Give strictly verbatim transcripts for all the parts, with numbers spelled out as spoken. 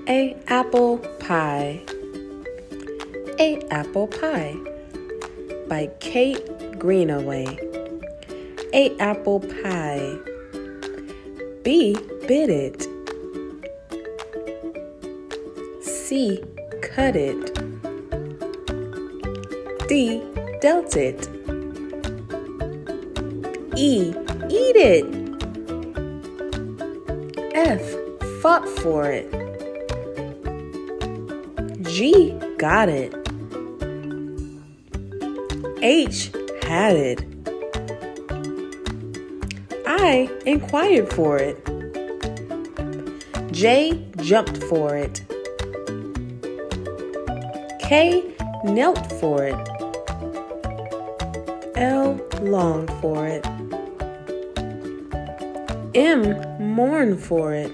A apple pie. A apple pie by Kate Greenaway. A apple pie. B bit it. C cut it. D dealt it. E eat it. F fought for it. G got it. H had it. I inquired for it. J jumped for it. K knelt for it. L longed for it. M mourned for it.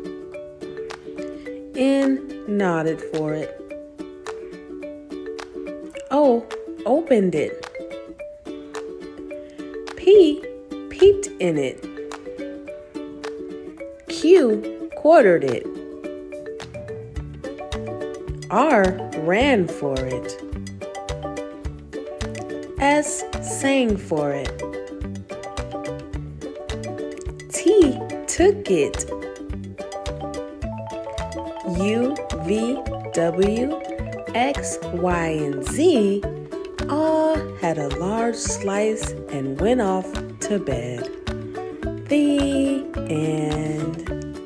N nodded for it. O opened it. P peeped in it. Q quartered it. R ran for it. S sang for it. T took it. U, V, W, X, Y, and Z all had a large slice and went off to bed. The end.